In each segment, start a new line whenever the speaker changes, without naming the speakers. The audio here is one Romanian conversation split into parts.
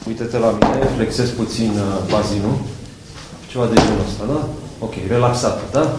Uite-te la mine, flexez puțin bazinul. Ceva de genul ăsta, da? Ok, relaxat, da?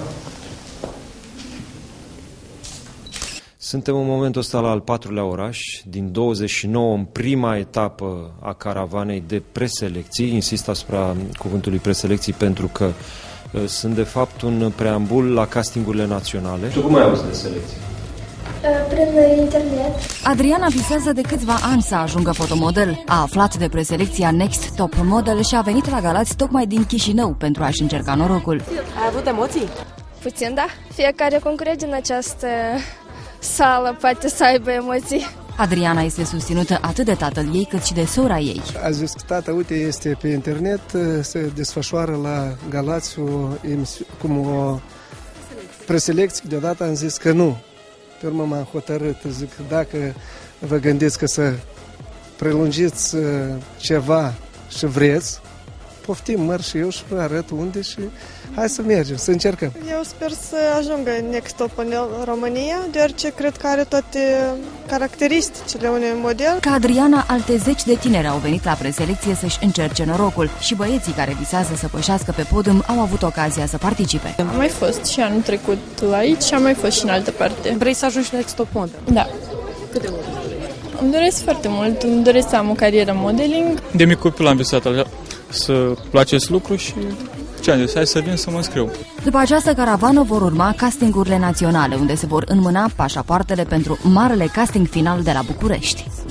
Suntem în momentul ăsta la al 4-lea oraș, din 29 în prima etapă a caravanei de preselecții. Insist asupra cuvântului preselecții pentru că sunt de fapt un preambul la castingurile naționale. Tu cum ai auzit de selecții?
Prin internet.
Adriana visează de câțiva ani să ajungă fotomodel. A aflat de preselecția Next Top Model și a venit la Galați tocmai din Chișinău pentru a-și încerca norocul.
Ai avut emoții?
Puțin, da. Fiecare concurent din această sală poate să aibă emoții.
Adriana este susținută atât de tatăl ei cât și de sora ei.
A zis că tata, uite, este pe internet, se desfășoară la Galați o preselecție. Deodată am zis că nu. Pe urmă m-am hotărât, zic, dacă vă gândiți că să prelungiți ceva și vreți, poftim, măr și eu și vă arăt unde și hai să mergem, să încercăm.
Eu sper să ajungă Next Top în România, deoarece cred că are toate caracteristicile unui model.
Ca Adriana, alte zeci de tineri au venit la preselecție să-și încerce norocul și băieții care visează să pășească pe podium au avut ocazia să participe.
Am mai fost și anul trecut aici și am mai fost și în altă parte.
Vrei să ajungi Next Top Model?
Da.
Câte ori?
Îmi doresc foarte mult, îmi doresc să am o carieră modeling.
De mic copil am visat să place acest lucru și ce am zis, hai să vin să mă înscriu.
După această caravană vor urma castingurile naționale, unde se vor înmâna pașapoartele pentru marele casting final de la București.